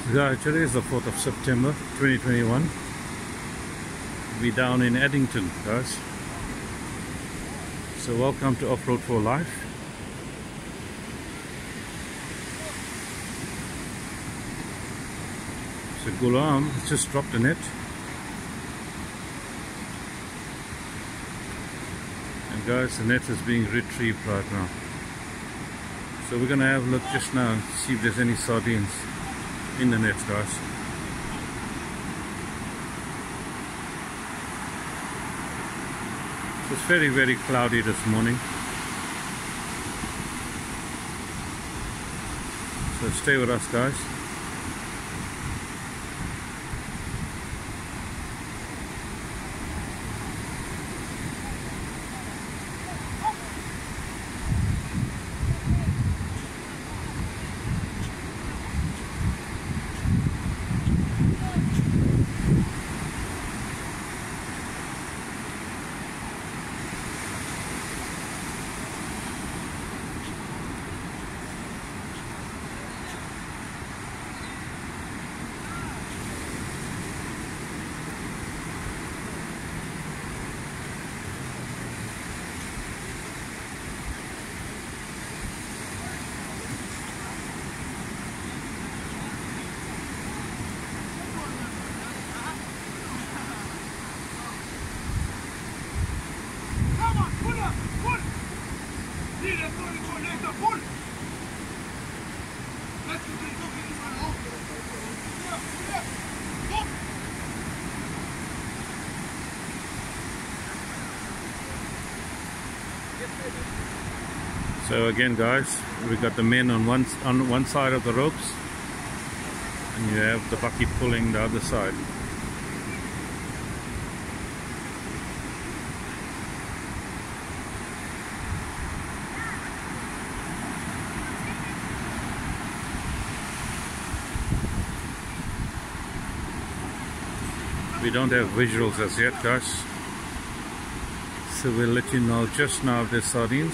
Guys, today is the 4th of September 2021. We're down in Addington, guys. So welcome to Off-Road for Life. So Ghulam has just dropped a net. And guys, the net is being retrieved right now. So we're going to have a look just now and see if there's any sardines in the net, guys. It's very cloudy this morning, so stay with us, guys. So again, guys, we got the men on one side of the ropes, and you have the bucket pulling the other side. We don't have visuals as yet, guys, so we'll let you know just now if there's sardines.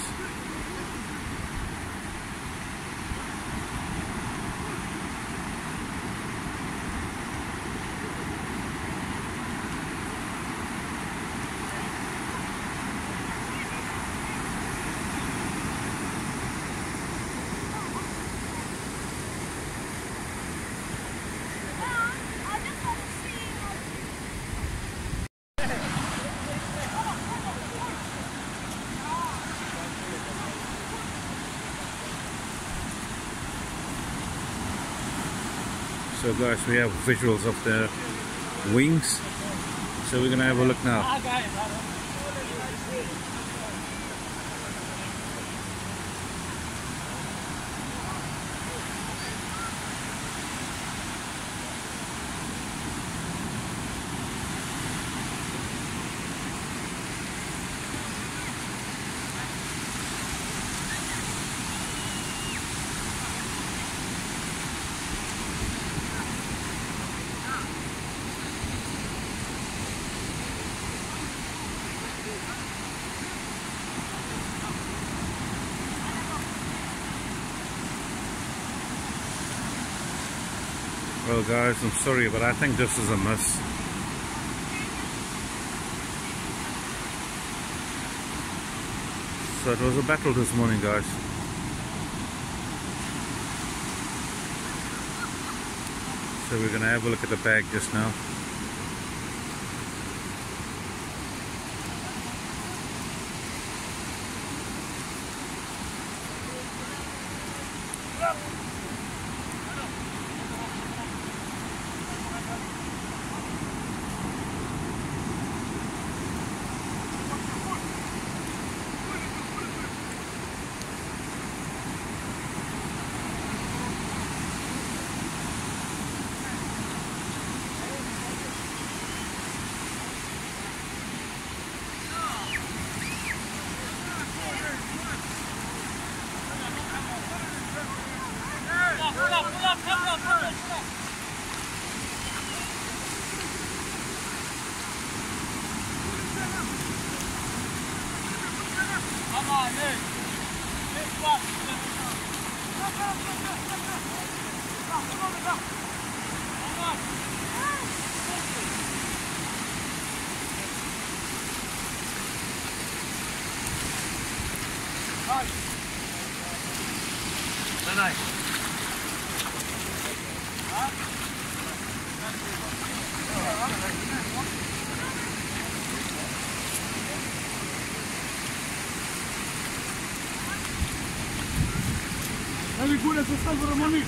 So guys, we have visuals of the wings, so we're gonna have a look now. Well guys, I'm sorry, but I think this is a miss. So it was a battle this morning, guys. So we're gonna have a look at the bag just now. Very good as a silver money.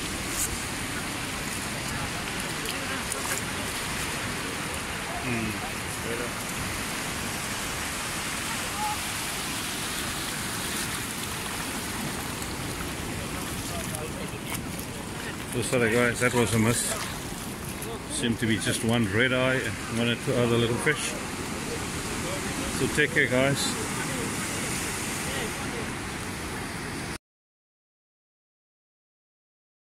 So sorry guys, that was a miss. Seemed to be just one red eye and one or two other little fish. So take care guys.